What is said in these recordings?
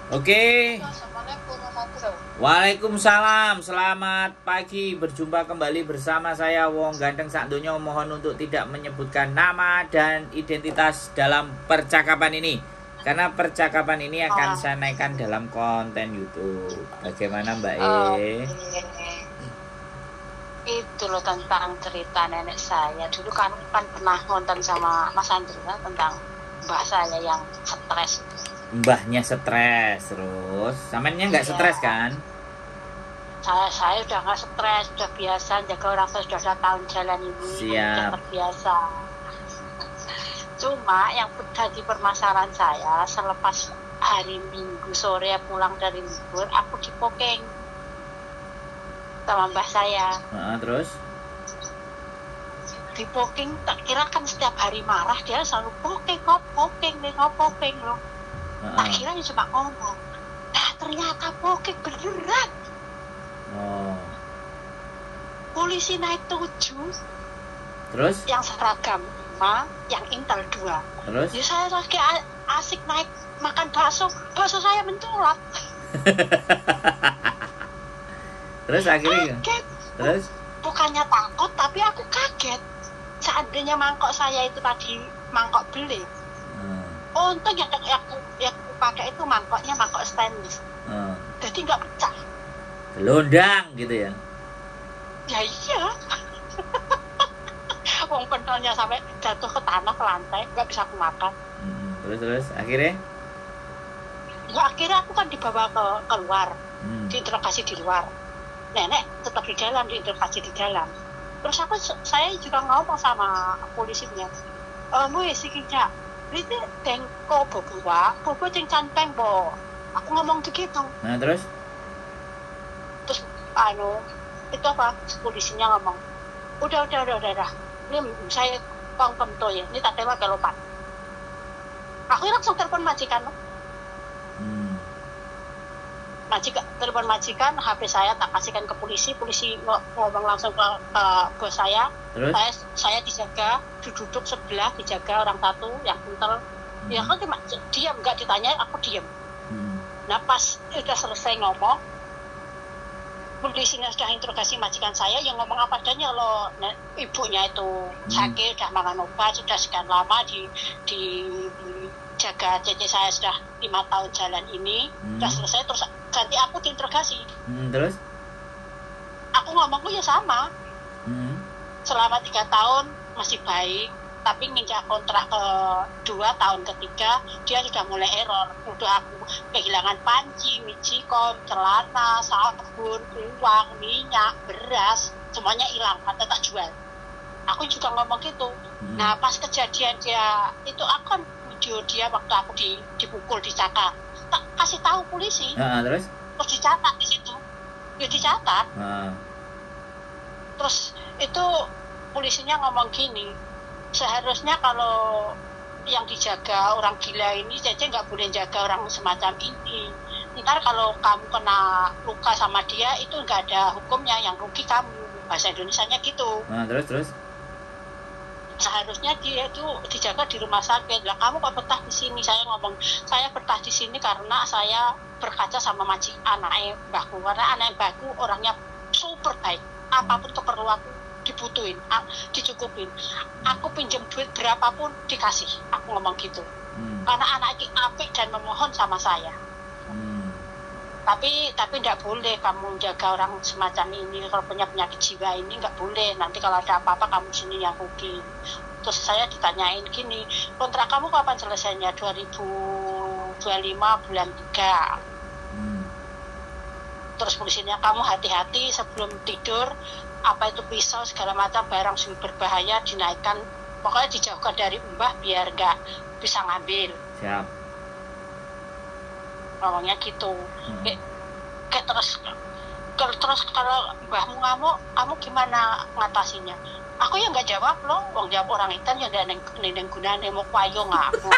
Oke. Waalaikumsalam. Selamat pagi. Berjumpa kembali bersama saya Wong Ganteng Sak Donya. Mohon untuk tidak menyebutkan nama dan identitas dalam percakapan ini, karena percakapan ini akan saya naikkan dalam konten YouTube. Bagaimana Mbak E? Itu loh tentang cerita nenek saya. Dulu kan pernah nonton sama Mas Andri tentang mbah saya yang stres. Mbahnya stres terus. Samanya nggak stres kan? Saya udah nggak stres, udah biasa jaga orang tua, sudah tahun jalan ini. Siap. Udah terbiasa. Cuma yang jadi permasalahan saya, selepas hari Minggu sore pulang dari libur, aku dipoking sama mbah saya. Terus? Dipoking, tak kira kan setiap hari marah dia selalu poking loh. Tak kira cuma ngomong. Nah ternyata poking beneran. Polisi naik 7. Terus? Yang seragam 5, yang intel 2. Terus? Ya saya lagi asik naik makan bakso saya mencolok. Terus akhirnya? Kaget. Terus? Bukannya takut, tapi aku kaget. Seandainya mangkok saya itu tadi mangkok beling. Untung yang aku pakai itu mangkoknya mangkok stainless. Jadi nggak pecah. Gelondang gitu ya? Ya iya. Wong pentolnya sampai jatuh ke tanah, ke lantai, nggak bisa aku makan. Terus akhirnya? Ya akhirnya aku kan dibawa ke luar, diinterogasi di luar. Nenek tetap di dalam, diinterogasi di dalam. Terus saya juga ngomong sama polisinya, mu sih kinja, ini tengko bobo ceng canteng bo. Aku ngomong begitu. Nah terus itu apa? Polisinya ngomong, udah. Ini saya kongkom tuh ya, ini tak tembak ke lopat. Aku langsung telepon majikan. Telepon majikan, HP saya tak kasihkan ke polisi ngomong langsung ke bos saya. Terus? Saya dijaga, duduk sebelah, dijaga orang satu yang pintar. Ya kan cuma diam, nggak ditanya, aku diam. Nah pas udah selesai ngomong, polisinya sudah interogasi majikan saya, yang ngomong apa adanya loh. Nah, ibunya itu sakit, udah makan obat, sudah sekian lama dijaga cece saya sudah 5 tahun jalan ini, sudah selesai, terus ganti aku diinterogasi. Terus? Aku ngomongku ya sama. Selama 3 tahun masih baik, tapi nginjak kontrak ke 2 tahun ketiga, dia sudah mulai error. Udah aku kehilangan panci, mijikom, celana, sabun, uang, minyak, beras, semuanya hilang, kata tak jual. Aku juga ngomong gitu. Nah pas kejadian dia itu, aku kan video dia waktu aku dipukul, dicakar, tak kasih tahu polisi. Terus dicatat di situ, ya dicatat. Terus itu polisinya ngomong gini, seharusnya kalau yang dijaga orang gila ini, Cece nggak boleh jaga orang semacam ini. Ntar kalau kamu kena luka sama dia, itu nggak ada hukumnya, yang rugi kamu. Bahasa Indonesianya gitu. Terus? Seharusnya dia itu dijaga di rumah sakit. Lah kamu kok betah di sini? Saya ngomong, saya betah di sini karena saya berkaca sama anaknya mbahku. Karena anak mbahku orangnya super baik. Apapun keperluan aku dibutuhin, dicukupin. Aku pinjam duit berapapun dikasih. Aku ngomong gitu. Karena anaknya apik dan memohon sama saya. Tapi tidak boleh kamu jaga orang semacam ini. Kalau punya penyakit jiwa ini nggak boleh. Nanti kalau ada apa-apa kamu sini yang rugi. Terus saya ditanyain gini, kontrak kamu kapan selesainya? 2025 bulan 3. Terus polisinya, kamu hati-hati sebelum tidur, apa itu pisau segala macam barang berbahaya dinaikkan, pokoknya dijauhkan dari mbah biar nggak bisa ngambil. Siap. Ngomongnya gitu. Terus kalau mbahmu ngamuk, kamu gimana ngatasinya? Aku ya nggak jawab loh, wong jawab orang Intan ya ada neng gunane mau kwayo ngaku.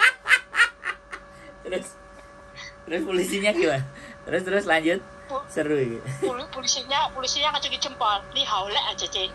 Terus polisinya gimana? Terus lanjut. Seru ini. Polisinya ngacungi jempol, li haule aja cek.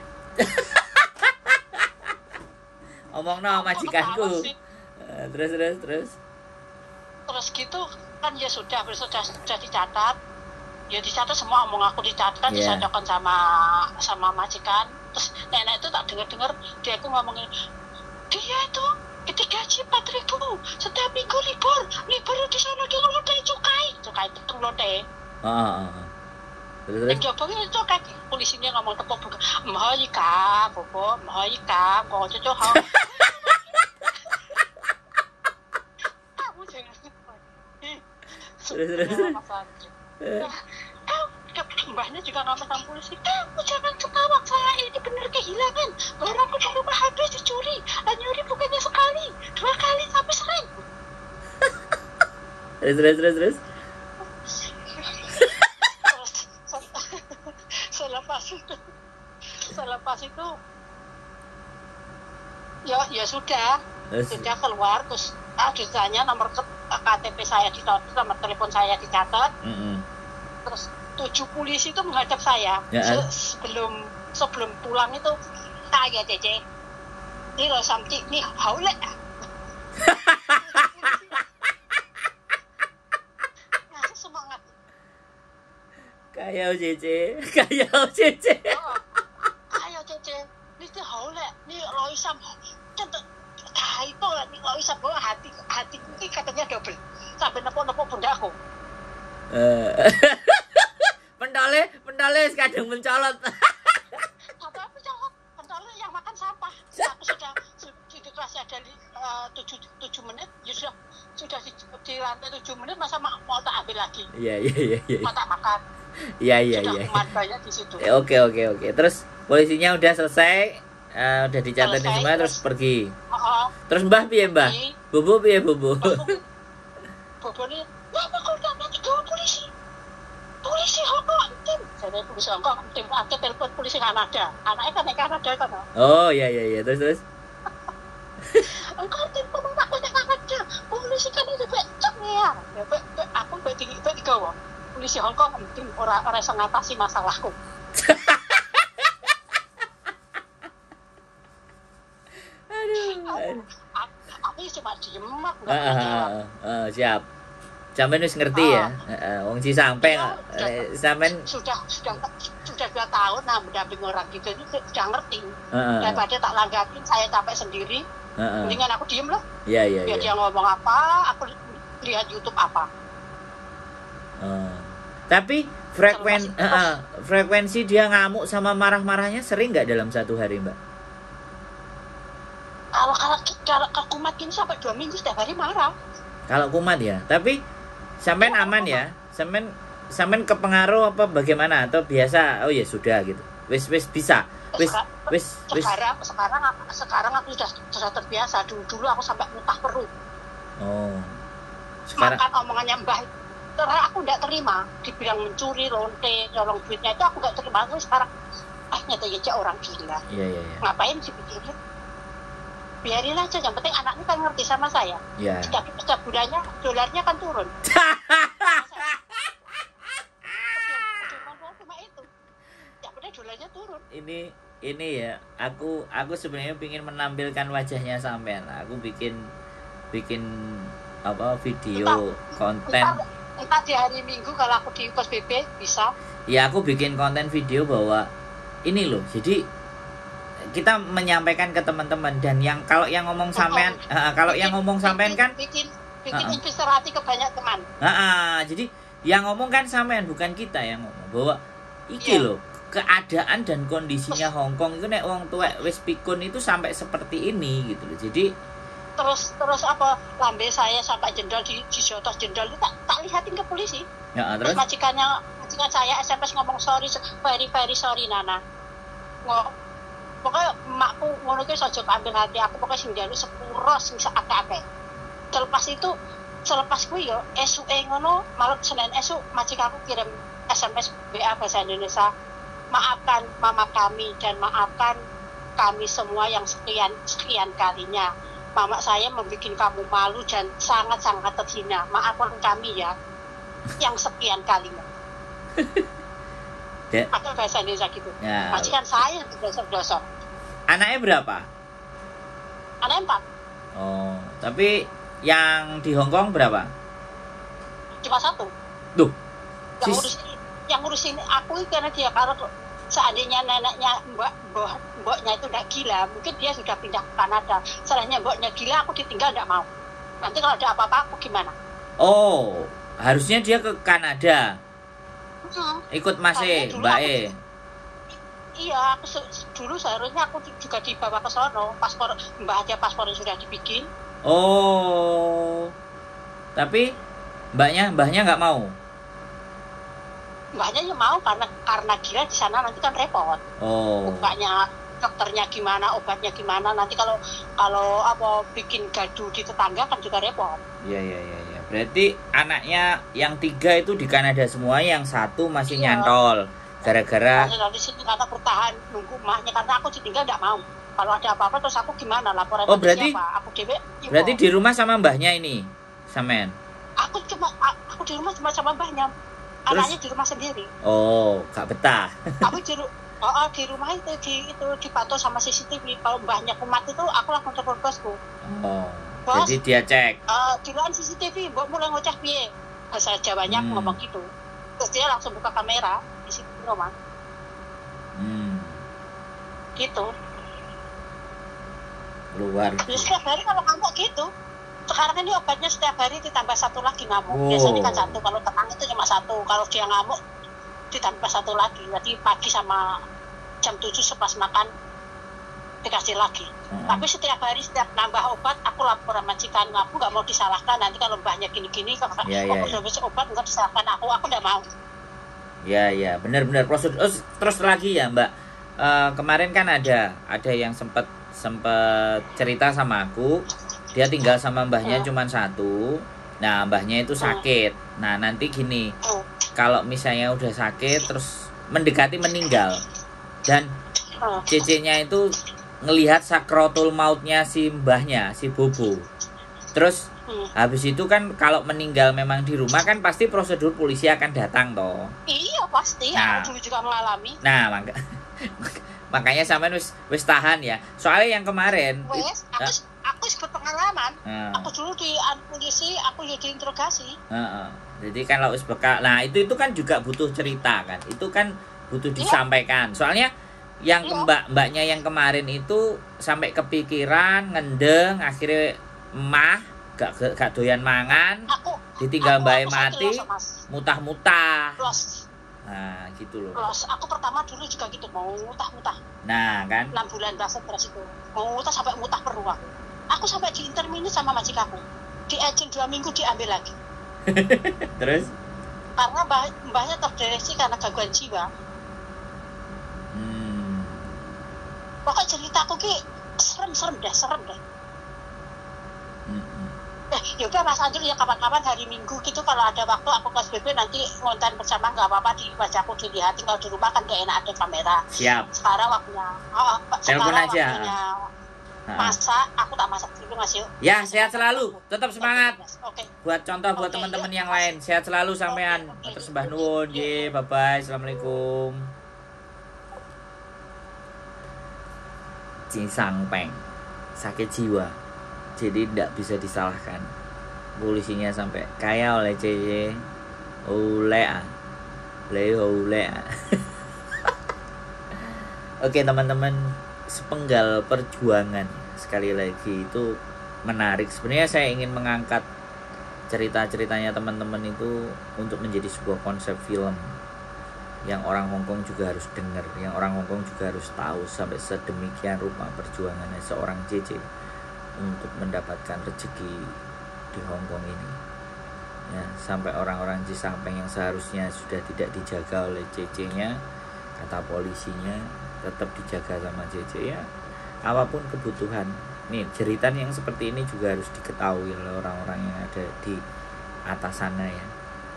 Omong no majikanku. Terus. Terus gitu kan ya sudah dicatat. Ya dicatat semua omong aku dicatat, disocokkan sama majikan. Terus nenek itu tak dengar dia itu ngomongin, dia itu gaji 4.000 setiap minggu libur di sana dia ngelodai cukai itu ngelodai. Terus coba itu cukai polisinya ngomong tepuk buka mahika bobo mahika kok cocok hal kamu jangan mbahnya juga ngomong sama polisi, kamu jangan ketawa, saya ini benar kehilangan barangku di rumah habis dicuri, dan nyuri bukannya sekali 2 kali tapi sering. Terus selepas itu ya sudah keluar, terus ditanya nomor KTP saya dicatat, nomor telepon saya dicatat. Terus 7 polisi itu menghadap saya sebelum pulang itu, kayak Cece ini loh sampai nih haule semangat kayak Cece ini tuh haule nih lo isam contoh itu nih lo isam bawa hati ini katanya double sampai nepok bunda aku. Pentole kadang mencolot. Pentole yang makan sampah. Aku sudah di kelasnya ada 7 menit, ya sudah di lantai 7 menit masa mau tak ambil lagi. Iya. Mau tak makan. Iya. Kumat banyak di situ. Oke. Terus polisinya udah selesai, udah dicatat semua terus pergi. Terus Mbah piye, Mbah? Bobo piye, Bobo? Bobo ini, "Kenapa kau nanti ke polisi Hongkong tim?" Saya polisi Hongkong tim, aku telepon polisi Kanada. Anaknya kan Kanada kan. Oh, iya. Terus. Engkau tim pemerintah Kanada. Polisi kan itu becek ya. Aku tinggi gawa. Polisi Hongkong tim orang iso ngatasi masalahku. Aduh. Aku cuma diem mak. Siap. Sampeyan wis ngerti ya. Wong Cisampeng sampean sudah 2 tahun mendampingi orang gitu ini sudah ngerti. Daripada tak langgapin saya capek sendiri. Mendingan aku diem lah. Iya. Biar dia ngomong apa, aku lihat YouTube apa. Tapi frekuensi dia ngamuk sama marah-marahnya sering nggak dalam 1 hari, Mbak? Kalau kumat ini sampai 2 minggu setiap hari marah. Kalau kumat ya, tapi sampean aman ya? Sampean kepengaruh apa bagaimana atau biasa? Oh ya sudah gitu. Wis bisa. Sekarang aku sudah terbiasa. Dulu aku sampai muntah perut. Oh. Sekarang makan omongannya Mbah. Karena aku enggak terima dibilang mencuri, lonte, nyolong duitnya itu aku enggak terima. Aku sekarang nyata aja orang gila. Iya. Ngapain sih pikirin? Biarin aja, yang penting anaknya kan ngerti sama saya. Iya. Setiap bulannya dolarnya kan turun. Cuma itu. Yang penting dolarnya turun. Ini ya, aku sebenarnya ingin menampilkan wajahnya sampean. Aku bikin video konten. Entah di hari Minggu kalau aku di PSBB bisa. Ya aku bikin konten video bahwa ini loh. Jadi kita menyampaikan ke teman-teman dan kalau yang ngomong sampean kan bikin inspirasi ke banyak teman. Jadi yang ngomong kan sampean, bukan kita yang ngomong bahwa iki loh keadaan dan kondisinya Hongkong itu nek wong tuwek wis pikun itu sampai seperti ini gitu loh. Jadi terus apa lambe saya sampai jendol di jotos jendol itu tak lihatin ke polisi. Terus majikan saya SMS ngomong very sorry Nana. Pokoknya emakku ngono ki aja ambil hati aku, pokoknya sing njaluk sepuro sing sakake. Selepas kuwi yo esuke ngono malam Senin esuk majikanku kirim SMS WA bahasa Indonesia. Maafkan mama kami dan maafkan kami semua yang sekian kalinya. Mama saya membuat kamu malu dan sangat-sangat terhina. Maafkan kami ya yang sekian kalinya. Pakai bahasa Indonesia gitu. Ya. Majikan saya dosok-dosok. Anaknya berapa? Anaknya 4. Oh, tapi yang di Hongkong berapa? cuma satu. Duh. Yang ngurusin aku karena dia, kalau seandainya neneknya mboknya itu tidak gila, mungkin dia sudah pindah ke Kanada. Seandainya mboknya gila, aku ditinggal tidak mau. Nanti kalau ada apa-apa aku gimana? Oh, harusnya dia ke Kanada. Ikut Mas Mbak E. Iya, dulu seharusnya aku juga dibawa ke sono. Paspor, mbak aja paspornya sudah dibikin. Oh, tapi mbahnya nggak mau. Mbaknya ya mau karena gila di sana nanti kan repot. Oh. Mbaknya dokternya gimana, obatnya gimana, nanti kalau apa bikin gaduh di tetangga kan juga repot. Iya. Berarti anaknya yang 3 itu di Kanada semua, yang 1 masih nyantol. Gara-gara di sini karena bertahan nunggu emaknya, karena aku ditinggal enggak mau. Kalau ada apa-apa terus aku gimana laporan ke siapa? Aku dewe. Berarti di rumah sama mbahnya ini, samen. Aku di rumah cuma sama mbahnya. Anaknya di rumah sendiri. Oh, gak betah. Aku di rumah itu dipantau sama CCTV. Kalau mbahnya kumat itu aku langsung telepon bosku. Oh. Bos, jadi dia cek. Di luar CCTV, mbok mulai ngoceh piye? Bahasa Jawanya aku ngomong gitu. Terus dia langsung buka kamera di situ rumah. Gitu. Luar. Jadi setiap hari kalau ngamuk gitu. Sekarang ini obatnya setiap hari ditambah 1 lagi ngamuk. Biasanya kan 1, kalau tenang itu cuma 1. Kalau dia ngamuk ditambah 1 lagi. Jadi pagi sama jam 7 sepas makan dikasih lagi. Tapi setiap hari, setiap nambah obat, aku lapor sama majikan. Aku nggak mau disalahkan. Nanti kalau mbahnya gini-gini, aku udah bisa obat, nggak disalahkan aku nggak mau. Ya, benar-benar prosedur. Terus lagi ya Mbak, kemarin kan ada yang sempat cerita sama aku. Dia tinggal sama mbahnya cuma 1. Nah, mbahnya itu sakit. Nah, nanti gini, kalau misalnya udah sakit terus mendekati meninggal, dan cece-nya itu ngelihat sakratul mautnya si mbahnya, si Bobo. Terus habis itu kan kalau meninggal memang di rumah kan pasti prosedur polisi akan datang toh. Iya pasti. Nah, aku dulu juga mengalami. Nah, makanya sampean wis tahan ya. Soalnya yang kemarin aku berpengalaman. Aku dulu di polisi, aku ya diinterogasi. Jadi kan kalau beka, nah itu kan juga butuh cerita kan. Itu kan butuh disampaikan. Soalnya yang mbaknya yang kemarin itu sampai kepikiran, ngendeng, akhirnya gak doyan mangan, ditinggal mbaknya mati, mutah-mutah. Nah, gitu loh. Aku pertama dulu juga gitu, mau mutah-mutah. Nah, kan 6 bulan bahasa beras itu. Mau mutah sampai mutah beruang. Aku sampai diintermini sama majikanku. Di agent 2 minggu diambil lagi. Terus? Karena mbahnya terdeteksi karena gangguan jiwa. Pokoknya ceritaku ki serem deh. Yaudah Mas Anjur ya, kapan-kapan hari Minggu gitu kalau ada waktu aku ke SBB nanti ngonten bersama, nggak apa-apa, di wajahku dilihat. Kalau di rumah kan gak enak ada kamera. Siap. Sekarang waktunya telepon aja. Masak, aku tak masak dulu Mas yuk. Ya, sehat selalu, tetap semangat. Oke. Buat contoh buat teman-teman yang lain, sehat selalu sampean. Terus Mbah Nuwun, bye bye, assalamualaikum. Cinsangpeng, sakit jiwa, jadi tidak bisa disalahkan. Polisinya sampai kaya oleh CC oleh. Oke teman-teman, sepenggal perjuangan sekali lagi itu menarik. Sebenarnya saya ingin mengangkat cerita-ceritanya teman-teman itu untuk menjadi sebuah konsep film yang orang Hongkong juga harus dengar, yang orang Hongkong juga harus tahu sampai sedemikian rupa perjuangannya seorang CC untuk mendapatkan rezeki di Hongkong ini. Ya, sampai orang-orang Cisampeng yang seharusnya sudah tidak dijaga oleh CC-nya, kata polisinya, tetap dijaga sama CC ya. Apapun kebutuhan. Nih, jeritan yang seperti ini juga harus diketahui oleh orang-orang yang ada di atas sana ya.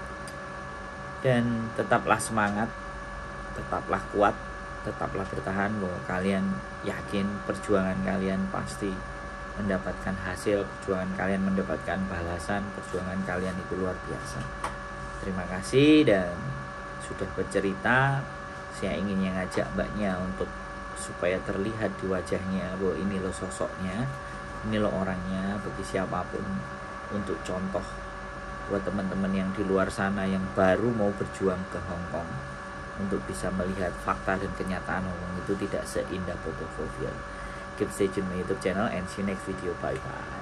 Dan tetaplah semangat, tetaplah kuat, tetaplah bertahan, bahwa kalian yakin perjuangan kalian pasti mendapatkan hasil, perjuangan kalian mendapatkan balasan, perjuangan kalian itu luar biasa. Terima kasih dan sudah bercerita. Saya ingin yang ngajak mbaknya untuk supaya terlihat di wajahnya bahwa ini loh sosoknya, ini loh orangnya, bagi siapapun untuk contoh buat teman-teman yang di luar sana yang baru mau berjuang ke Hong Kong, untuk bisa melihat fakta dan kenyataan Hong Kong itu tidak seindah foto profil. Keep stay tune my YouTube channel and see you next video. Bye bye.